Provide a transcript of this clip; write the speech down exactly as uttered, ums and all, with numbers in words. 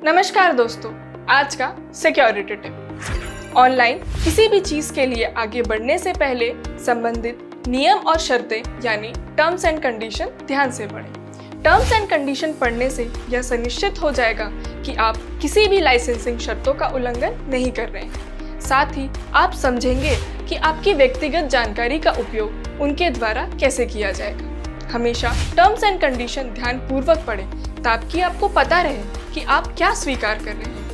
नमस्कार दोस्तों, आज का सिक्योरिटी टिप। ऑनलाइन किसी भी चीज के लिए आगे बढ़ने से पहले संबंधित नियम और शर्तें यानी टर्म्स एंड कंडीशन ध्यान से पढ़ें। टर्म्स एंड कंडीशन पढ़ने से यह सुनिश्चित हो जाएगा कि आप किसी भी लाइसेंसिंग शर्तों का उल्लंघन नहीं कर रहे हैं। साथ ही आप समझेंगे कि आपकी व्यक्तिगत जानकारी का उपयोग उनके द्वारा कैसे किया जाएगा। हमेशा टर्म्स एंड कंडीशन ध्यान पूर्वक पढ़ें ताकि आपको पता रहे कि आप क्या स्वीकार कर रहे हैं।